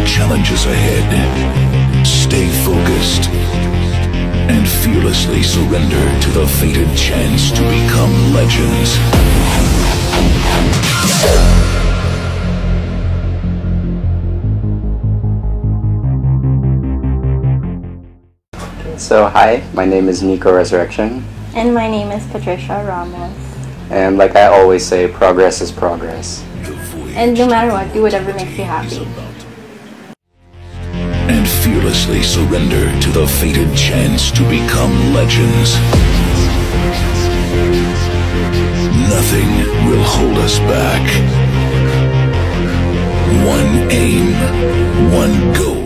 challenges ahead. Stay focused and fearlessly surrender to the fated chance to become legends. So hi, my name is Mico Resurreccion. And my name is Patricia Ramos. And like I always say, progress is progress. And no matter what, do whatever makes you happy. And fearlessly surrender to the fated chance to become legends. Nothing will hold us back. One aim, one goal.